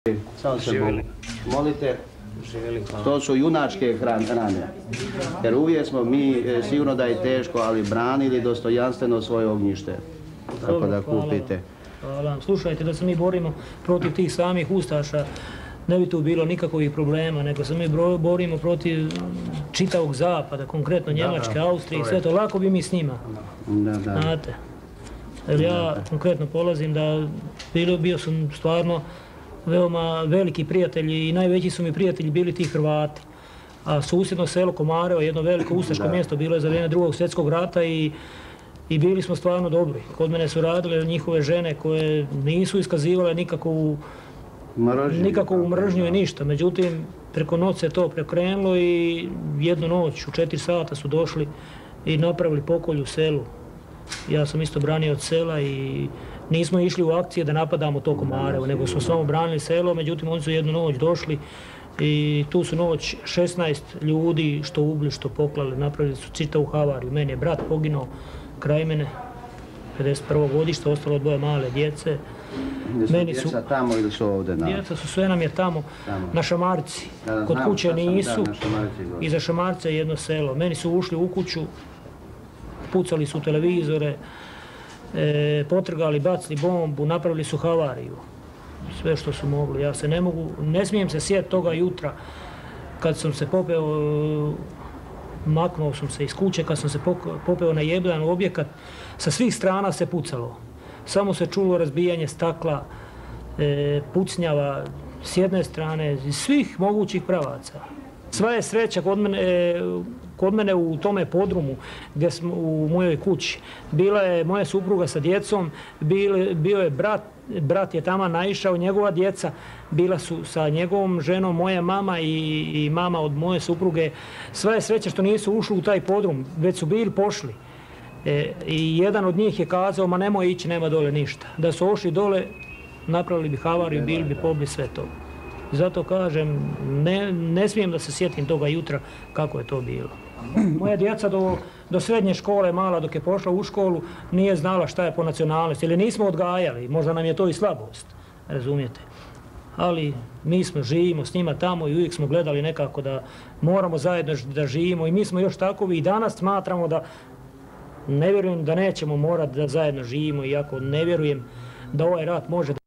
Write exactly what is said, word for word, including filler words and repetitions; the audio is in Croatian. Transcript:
Samo se Bogu molite, to su junačke rane, jer uvijek smo mi, sigurno da je teško, ali branili dostojanstveno svoje ognjište, tako da kupite. Hvala. Slušajte, da se mi borimo protiv tih samih ustaša, ne bi tu bilo nikakvih problema, nego se mi borimo protiv čitavog zapada, konkretno Njemačke, Austrije i sve to, lako bi mi s njima, znate. Jer ja konkretno polazim da bio sam stvarno veoma veliki prijatelji i najveći su mi prijatelji bili ti Hrvati. A susjedno selo Komarevo, jedno veliko ustaško mjesto, bilo je za vrijeme drugog svjetskog rata i i bili smo stvarno dobri. Kod mene su radile njihove žene koje nisu iskazivale nikakvu nikakvu mržnju i ništa. Međutim, preko noći se to prekrenulo i jednu noć u četiri sata su došli i napravili pokolj u selu. Ja sam isto branio od sela i nismo išli u akcije da napadamo to Komarevo, nego smo samo branili selo, međutim oni su jednu noć došli i tu su noć šesnaest ljudi što ubili, što poklali, napravili su čitavu havariju. Meni je brat poginuo kraj mene, pedeset prvo godište, ostalo dvoje male djece. Meni su djeca tamo ili su ovdje? Djeca su, sve nam je tamo, na Šamarci. Kod kuće nisu, iza Šamarca je jedno selo. Meni su ušli u kuću, pucali su televizore, potrgali, bacili bombu, napravili su havariju. Sve što su mogli. Ja se ne mogu, ne smijem se sjetiti toga jutra kad sam se popeo, maknuo sam se iz kuće, kad sam se popeo na jedan objekat, sa svih strana se pucalo. Samo se čulo razbijanje stakla, pucnjava s jedne strane, iz svih mogućih pravaca. Sva je sreća kod mene, kod mene u tome podrumu, gdje smo u mojoj kući. Bila je moja supruga sa djecom, bio je brat, brat je tamo naišao, njegova djeca bila su sa njegovom ženom, moja mama i, i mama od moje supruge. Sva je sreća što nisu ušli u taj podrum, već su bili pošli. E, I jedan od njih je kazao, ma nemoj ići, nema dole ništa. Da su ošli dole, napravili bi havariju, bili bi pobili sve to. Zato kažem, ne, ne smijem da se sjetim toga jutra kako je to bilo. Moja djeca do, do srednje škole, mala, dok je pošla u školu, nije znala šta je po nacionalnosti. Ili nismo odgajali, možda nam je to i slabost, razumijete. Ali mi smo, živimo s njima tamo i uvijek smo gledali nekako da moramo zajedno da živimo i mi smo još takovi i danas smatramo da ne vjerujem da nećemo morati da zajedno živimo, iako ne vjerujem da ovaj rat može